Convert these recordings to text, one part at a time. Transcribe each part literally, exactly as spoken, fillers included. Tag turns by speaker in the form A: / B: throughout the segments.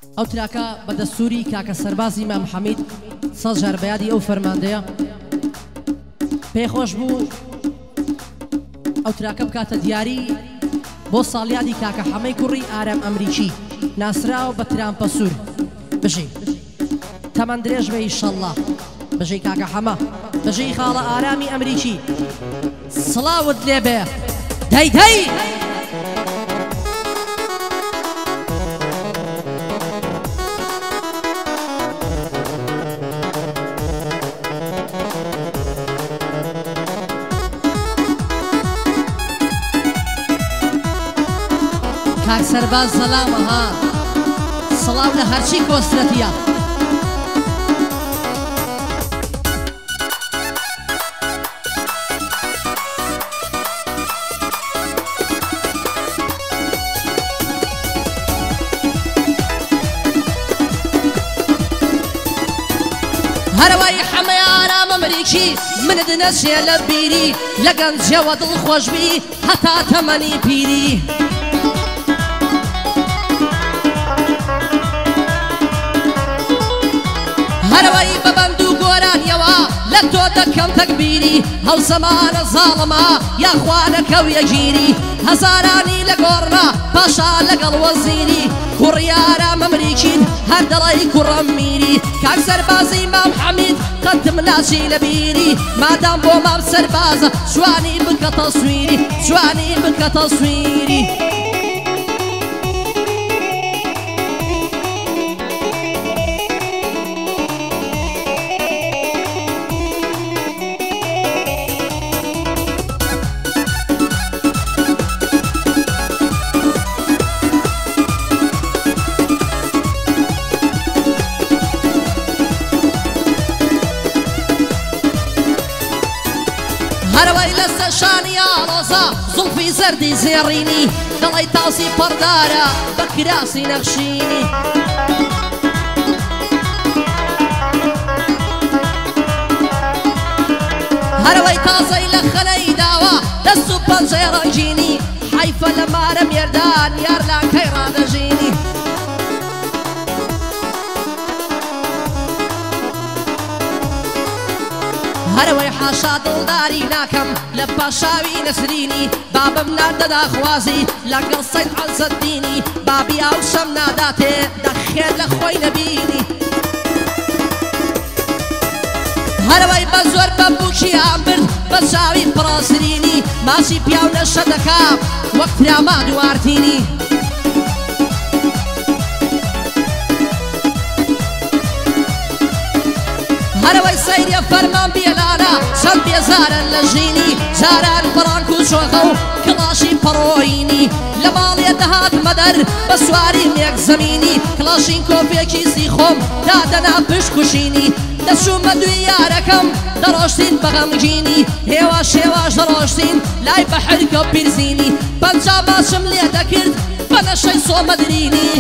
A: ئەو تراکە بە دەستوری کاکە سەربازی مام حەمید سەد جار بەیادی ئەو فەرماندەیە پێخۆش بوو ئەو تراکە بکاتە دیاری بۆ ساڵیادی کاکە حەمەی کوڕی ئارام ئەمریکی ناسراو بە ترامپە سوور بژی تەمەن درێژ بە ئیشەڵڵا بژی کاکە حەمە بژی خاڵە ئارامی ئەمریکی سڵاوت لێ بێ دەی دەی کاک سەرباز سەلامە ها سڵاو لە هەرچی کۆسترەتیە هەروای حەمەی ئارام ئەمریکی منت نەچێ لە بیری لە گەنجەوە دڵخۆشبی هەتا تەمەنی پیری هەروەی بەبەند و گۆرانیەوە لە تۆ دەکەم تەکبیری هەو زەمانە زاڵمە یاخوانەکە و یەگیری هەزارانی لە گۆڕنا پاشا لەگەڵ وەزیری کوڕی ئارام ئەمریکین هەر دەڵی کوڕەم میری کاک سەربازی مام حەمید قەتم ناچی لە بیری مادام بۆ مام سەربازە جوانی بکە تەسویری جوانی بکە تەسویری هەروەی لەستە شانیا ڕۆزە زوڵفی زەردی زێڕینی دڵی تاسی پەردارە بە کراسی نەخشینی هەروەی تازەی لە خەلەی داوە دەست و پەنجەی ڕەنگینی حیفە لە مارە مێردان یار لاکەی ڕادەژینی هەروەی حاشا دڵداری ناکەم لە پاشاوی نەسرینی بابم نادەدا خوازی لەگەڵ سەید عەزەدینی بابی ئاو شەم ناداتێ دەخێر لە خۆی نەبینی هەروەی بە زۆر بەبووکیان برد بە چاوی پڕاسرینی ماچی پیاو نەشە دەکا وەک تراما دوارتینی هەروەی سەیرە فەرمان بێلانە چەند بێزارن لە ژینی جاران بڕانک و چۆخە و کڵاشی پەڕۆینی لە ماڵێ دەهات مەدەر بە سواری مێک زەمینی کڵاشین کۆپێکی سیخۆم دادەنا پشکوشینی دەچوومە دوی یارەکەم دەڕۆشتین بە غەمگینی هێوا شێواش دەڕۆشتین لای بەحرکە و پیرزینی پەنجا باشم لێ دەکرد بە نەشەی سۆمەدرینی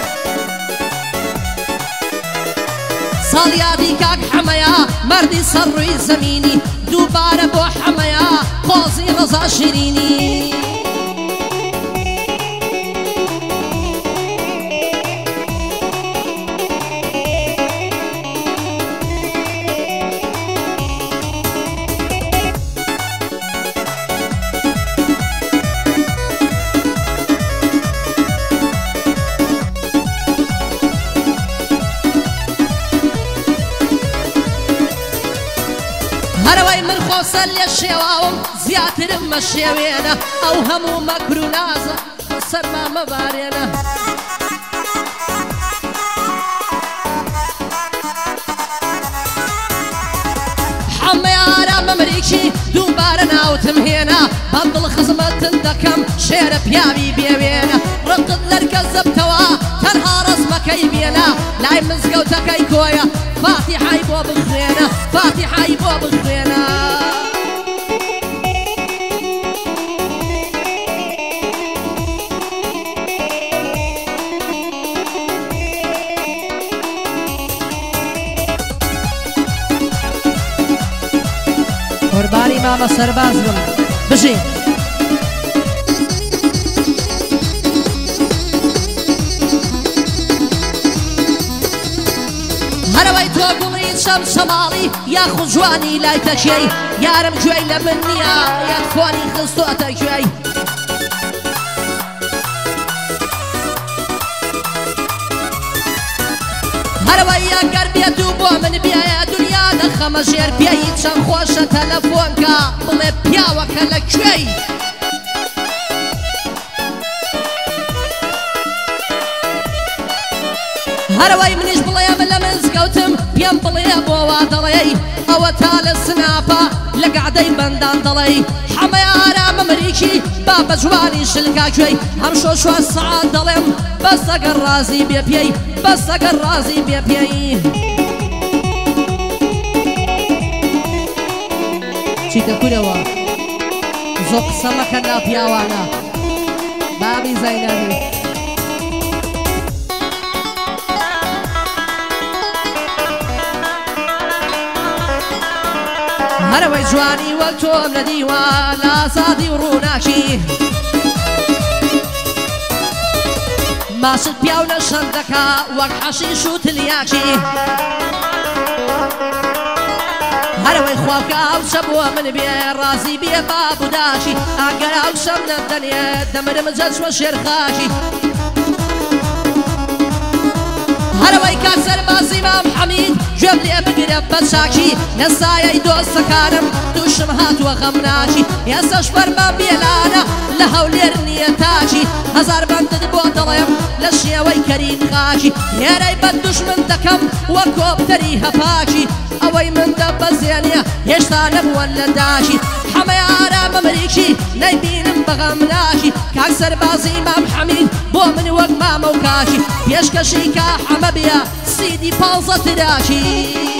A: ساڵیادی کاک حەمەیە مەردی سەر ڕووی زەمینی دووبارە بۆ حەمەیە قۆزی ڕەزا شیرینی هەروەی من خۆسەر لێ شێواوم زیاترم مە شێوێنە ئەو هەموو مەکر و نازە سەرما مەبارێنە حەمەی ئارام ئەمریکی دووبارە ناوتم هێنا بەم دڵ خزمەتن دەکەم شێرە پیاوی بێوێنە ڕقت لەرکە زەبتەوە تەنها ڕزمەکەی بێنە لای مزگەوتەکەی کۆیە فاتیحای بۆ بخوێنە فاتیحای بۆ بخوێنە قوربانی مامە سەرباز بم بژین هەرەوەی تۆ گوڵی چەم شەماڵی یاخود جوانی لای تەکێی یارم گوێی لە من نییە یەکفۆنی خستۆتە گوێی هەرەوەی یەگەر بێت و بۆ من بیایە دنیا دەخەمە ژێر پێی چەند خۆشە تەلەفۆنکە بڵێ پیاوەکە لەکوێی هەرەوەی منیش بڵێم لە مزگەوتم پێم بڵێ بۆ وا دەڵێی ئەوە تا لە سناپە لە گەعدەی بەندان دەڵێی حەمەی ئارامە مریکی با بە جوانی شلکا گوێی هەم شۆ شوە سەعات دەڵێم بەس ئەگەر ڕازی بێ پێی بەس ئەگەر ڕازی بێ پێی چیتە کورەوە زۆر قسە مەکەن نا پیاوانە بابی زەینەبی هەرەوەی جوانی وەک تۆم لە دیوان ئازادی و ڕووناکی ماشت پیا و نەشەند دەکا وەک حەشیش و تلیاکی هەرەوەی خوابکە ئەو شە بۆ من بێ ڕازی بێ بابوداشی ئەگەر ئەو شەم نەدەنێ دەمرم جەجوە شێرخاکی هەرەوەی کات سەربازی مام حەمید گوێم لێ بگرە بە چاکی نەسایەی دۆستەکانم تووشم هاتووە غەمناکی ئێستەش فەرمان بێلانە لە هەولێر نییە تاکی هەزار بەندت بۆ دەڵێم لە شێوەی کەریم خاکی هێرەی بە دوژمن دەکەم وە کۆپتەری هەپاکی ئەوەی من دەبەزێنێ هێشتا نەبووەن لە داشی حەمەی ئارامە مریکی نەیبینم بە غەمناکی کاک سەربازی مام حەمید بۆ من وەک مامە و کاکی پێشکەشی کا حەمە بێ سیدی پانزە تراکی